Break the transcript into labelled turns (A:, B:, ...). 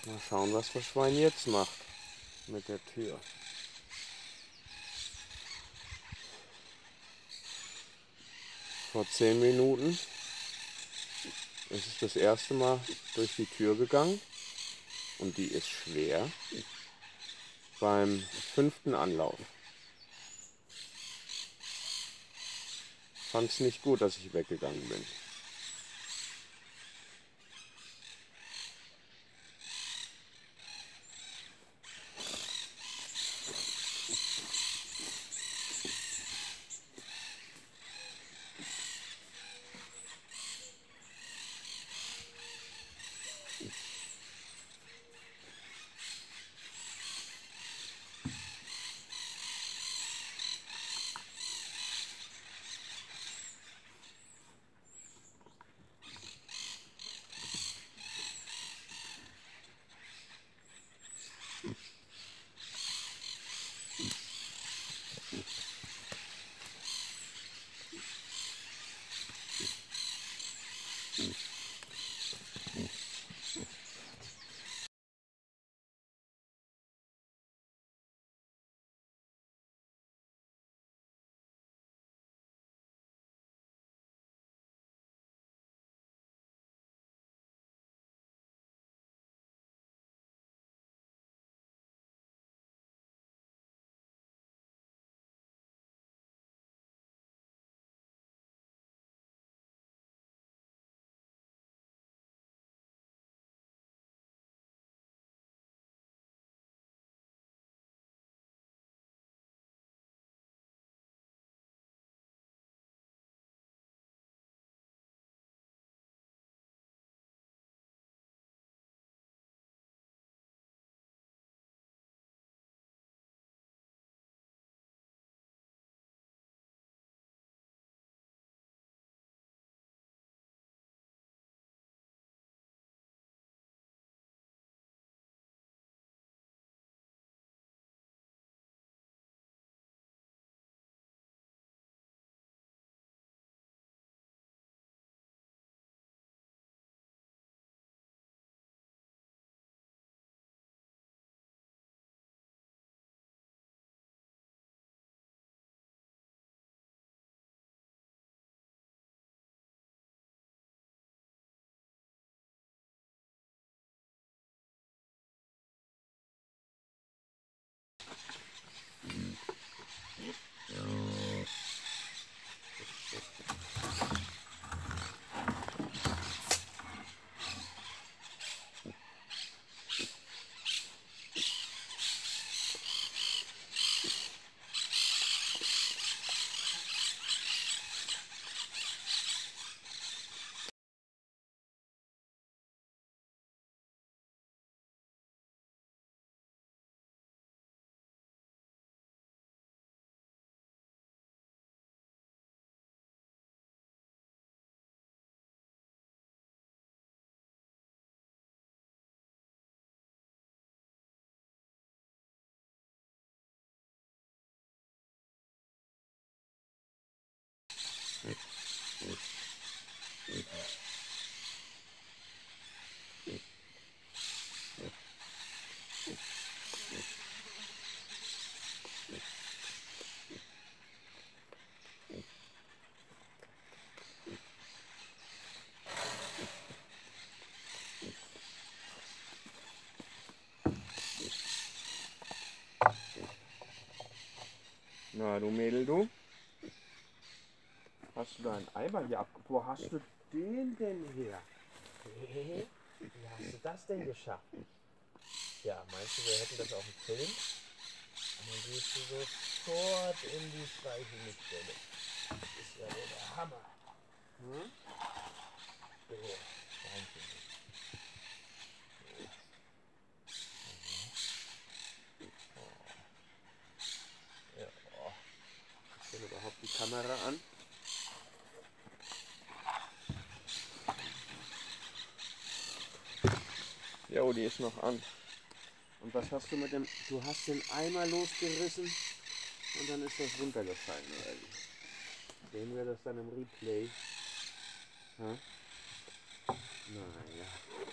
A: Mal schauen, was das Schwein jetzt macht mit der Tür. Vor 10 Minuten ist es das erste Mal durch die Tür gegangen und die ist schwer. Beim 5. Anlauf. Fand es nicht gut, dass ich weggegangen bin. Na du Mädel, du? Hast du deinen Eimer hier abgebaut? Wo hast du den denn her?
B: Hey, wie hast du das denn geschafft? Ja, meinst du, wir hätten das auf dem Film? Und dann gehst du sofort in die Streichelmitstelle. Das ist ja wohl der Hammer.
A: Hm?
B: So, Wahnsinn. Ja, oh.
A: Ist denn überhaupt die Kamera an? Jo, die ist noch an. Und was hast du mit dem... Du hast den Eimer losgerissen und dann ist das runtergefallen, oder wie? Sehen wir das dann im Replay? Hä? Naja.